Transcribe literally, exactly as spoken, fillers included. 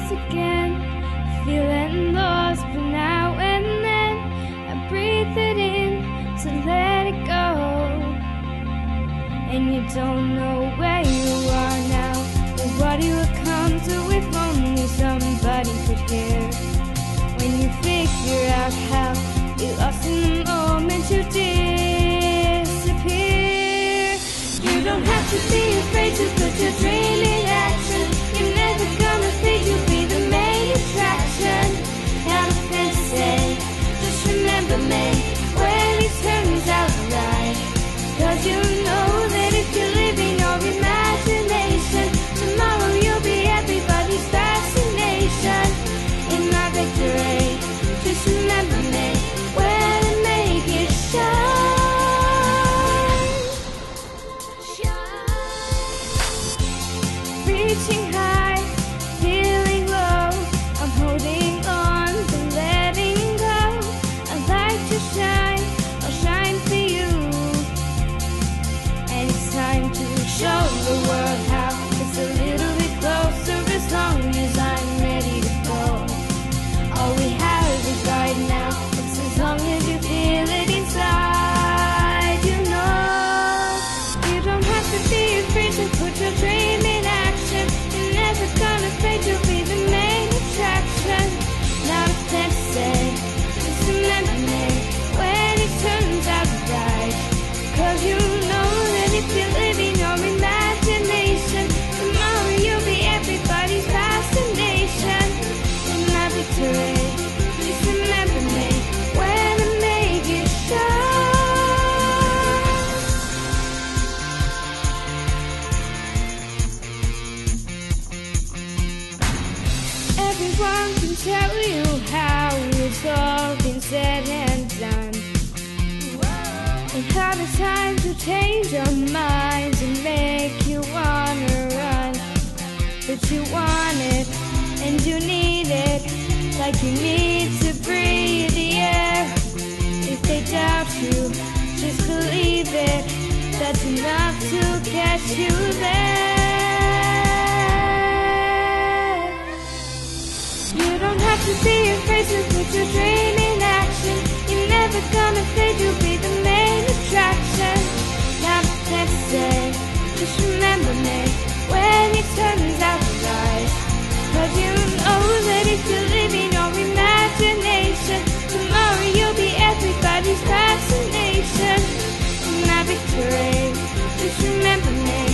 once again, feeling lost, but now and then I breathe it in to let it go. And you don't know where you are now, or what you would come to if only somebody could hear. When you figure out how you lost in the moment, you disappear. You don't have to be afraid to put your dream in action. You're never gonna fade, you'll be the main attraction. Not a fantasy, just remember me when it turns out right. Cause you know that if you live in your imagination, tomorrow you'll be everybody's fascination. In my victory, just remember me when I make it shine. Shine. Reaching high, feeling low, I'm holding on to letting go. I like to shine, I'll shine for you. And it's time to show the world how it's a little bit closer as long as I'm ready to go. All we have is right now, it's as long as you feel it inside, you know. You don't have to be afraid to put your dream in action. You're never gonna fade, you'll be the main attraction. Not a fantasy, just remember me when it turns out right. Cause you know that if you live in your imagination, tomorrow you'll be everybody's fascination. In my victory, just remember me when I make it shine. Everyone can tell you how it's all been said and done, and how the time to change your minds and make you wanna run. But you want it, and you need it, like you need to breathe the air. If they doubt you, just believe it, that's enough to get you there. You don't have to be afraid to put your dream in action. You're never gonna fade, you'll be the main attraction. Not a fantasy, just remember me when it turns out right. Cause you know that if you live in your imagination, tomorrow you'll be everybody's fascination. My victory, just remember me